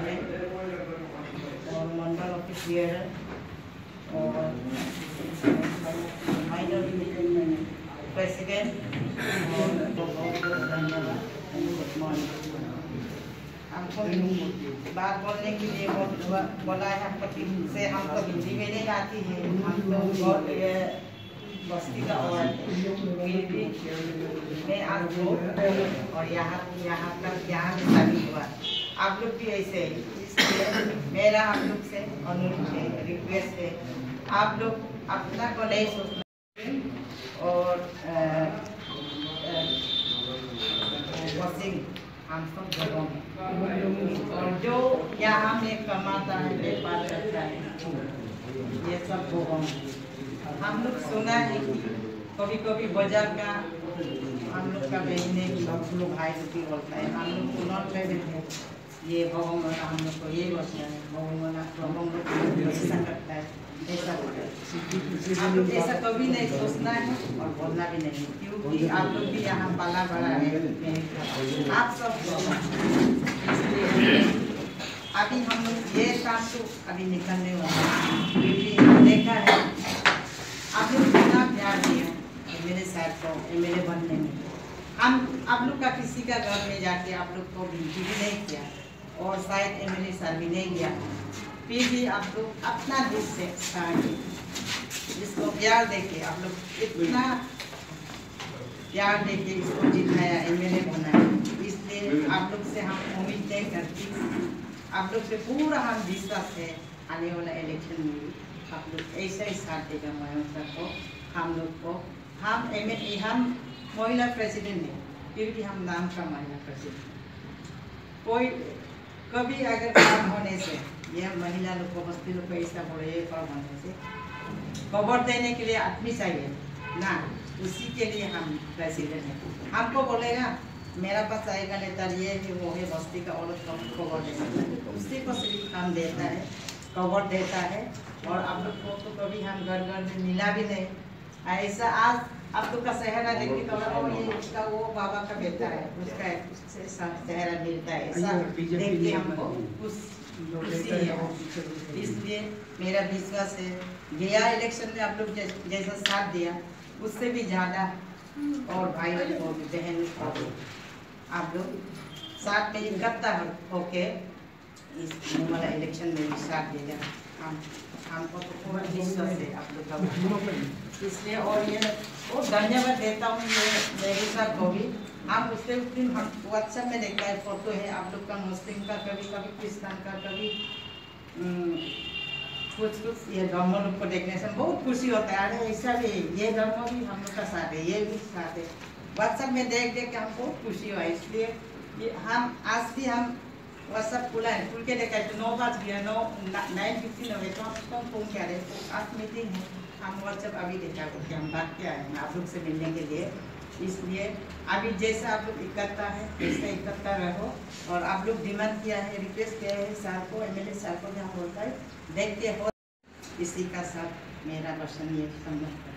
है और मंडल ऑफिस ये है और माइनर प्रेसिडेंट और बहुत बहुत धन्यवाद। Good morning. हमको बात बोलने के लिए बोला है, हमको से हमको हिंदी में नहीं आती है, हम तो बस्ती का और फिर भी मैं आज बहुत और यहाँ तक यहाँ में शामिल हुआ। आप लोग भी ऐसे ही, इसलिए मेरा आप लोग से अनुरोध है, रिक्वेस्ट है, आप लोग अपना को नहीं सोचना और वॉशिंग हम सब जगहों में और जो यहाँ में कमाता है व्यापार करता है ये सब जगहों में हम लोग सुना है कि कभी कभी बाजार का हम लोग का बहने की लोग भाई की बोलता है, हम लोग को नॉट कह देते हैं ये भगवान हम लोग को ये बोलता है भगवान ऐसा करता है, ऐसा हम लोग ऐसा कभी नहीं सोचना है और बोलना भी नहीं, क्योंकि आप लोग भी यहाँ पाला बड़ा है आप सब। अभी हम लोग ये काम तो अभी निकलने वाला क्योंकि देखा है आप लोग कितना प्यार दिया एमएलए साहब को एमएलए बनने में। हम आप लोग का किसी का घर में जाके आप लोग को विनती भी नहीं किया और शायद एमएलए साहब भी नहीं किया, फिर भी आप लोग अपना दिल से जिसको प्यार देके आप लोग इतना प्यार देके इसको जिताया एमएलए बनाया, इसलिए आप लोग से हम उम्मीद नहीं करती, आप लोग से पूरा हम विश्वास है आने वाला इलेक्शन में भी आप लोग ऐसा ही साथ देगा महिला को, हम लोग को। हम महिला प्रेसिडेंट हैं, फिर भी हम नाम का महिला प्रेसिडेंट। कोई कभी अगर काम होने से यह महिला लोग को बस्ती लोग को ऐसा बोले काम होने से खबर देने के लिए आदमी चाहिए ना, उसी के लिए हम प्रेसिडेंट हैं। हमको बोलेगा मेरा पास आएगा नेता ये है वो है बस्ती का औरत को खबर देना, उसी को सिर्फ काम देता है खबर देता है। और आप लोग को तो कभी हम घर घर में मिला भी नहीं ऐसा। आज आप लोग का चेहरा देख के ये उसका वो बाबा का बेटा है उसका उससे चेहरा मिलता है, ऐसा देख के हमको खुशी है। इसलिए मेरा विश्वास है गया इलेक्शन में आप लोग जैसा साथ दिया उससे भी ज़्यादा और भाई को बहन को आप लोग साथ में इकट्ठा होके इस वाला इलेक्शन में भी साथ देगा। हमको तो पूरा विश्वास है आप लोग का, इसलिए और ये वो धन्यवाद देता हूँ ये मेरे साथ को भी। हम उससे दिन हम व्हाट्सएप में देखता है फोटो है आप लोग का मुस्लिम का, कभी कभी क्रिस्तान का, कभी कुछ ये धर्म लोग को देखने से बहुत खुशी होता है। अरे ऐसा भी ये धर्म भी हम लोग का साथ है, ये भी साथ है। व्हाट्सएप में देख देख के हमको खुशी हुआ, इसलिए हम आज भी हम व्हाट्सएप खुला है, खुल के देखा है 9 बज गया 9:15 हो गए तो हम फोन किया रहे तो आज मीटिंग है, हम व्हाट्सएप अभी देखा करके हम बात किया है आप लोग से मिलने के लिए। इसलिए अभी जैसा आप लोग इकट्ठा है वैसे इकट्ठा रहो और आप लोग डिमांड किया है रिक्वेस्ट किया है सर को एमएलए सर को जहाँ बोलता है देखते हो, इसी का साथ मेरा वर्षन ये संबंध